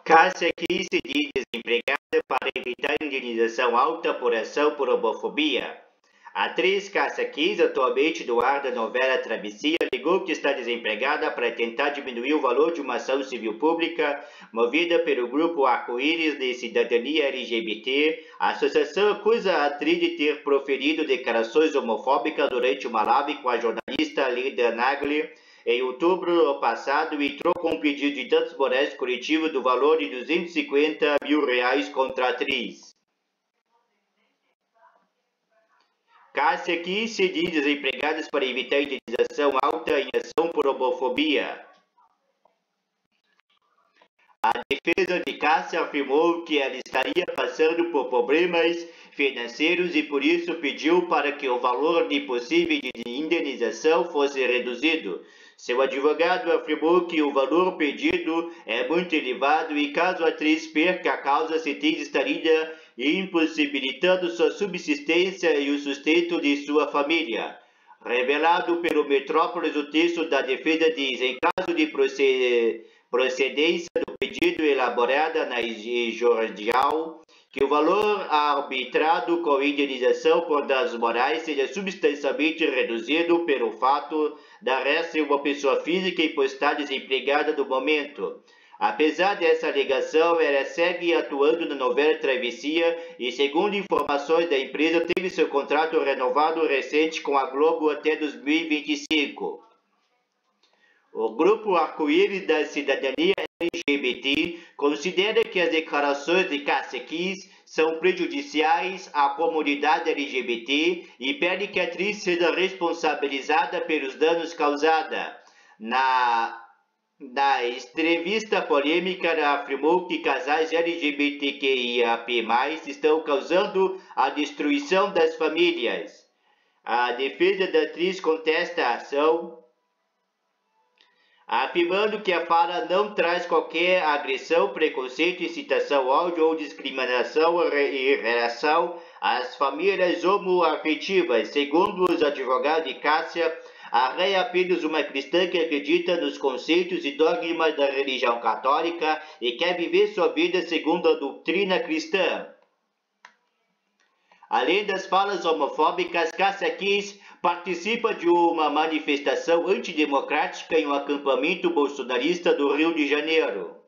Cássia quis se diz desempregada para evitar indenização alta por ação por homofobia. A atriz Cássia Kiss, atualmente do ar da novela Travessia, alegou que está desempregada para tentar diminuir o valor de uma ação civil pública movida pelo grupo Arco-Íris de Cidadania LGBT. A associação acusa a atriz de ter proferido declarações homofóbicas durante uma live com a jornalista Linda Nagli em outubro do ano passado e entrou com um pedido de danos morais coletivos do valor de R$250 mil contra a atriz. Cássia Kiss se diz desempregada para evitar indenização alta em ação por homofobia. A defesa de Cássia afirmou que ela estaria passando por problemas financeiros e por isso pediu para que o valor de possível de indenização fosse reduzido. Seu advogado afirmou que o valor pedido é muito elevado e caso a atriz perca a causa, se estaria impossibilitando sua subsistência e o sustento de sua família. Revelado pelo Metrópolis, o texto da defesa diz: em caso de procedência do pedido elaborado na extrajudicial, que o valor arbitrado com indenização por danos morais seja substancialmente reduzido pelo fato da ser uma pessoa física e por estar desempregada no momento. Apesar dessa alegação, ela segue atuando na novela Travessia e, segundo informações da empresa, teve seu contrato renovado recente com a Globo até 2025. O grupo Arco-Íris da Cidadania LGBT considera que as declarações de Cássia Kiss são prejudiciais à comunidade LGBT e pede que a atriz seja responsabilizada pelos danos causados. Na entrevista polêmica, ela afirmou que casais LGBTQIAP+, estão causando a destruição das famílias. A defesa da atriz contesta a ação, afirmando que a fala não traz qualquer agressão, preconceito, incitação, ódio ou discriminação em relação às famílias homoafetivas. Segundo os advogados de Cássia, a Ré é apenas uma cristã que acredita nos conceitos e dogmas da religião católica e quer viver sua vida segundo a doutrina cristã. Além das falas homofóbicas, Cássia Kiss participa de uma manifestação antidemocrática em um acampamento bolsonarista do Rio de Janeiro.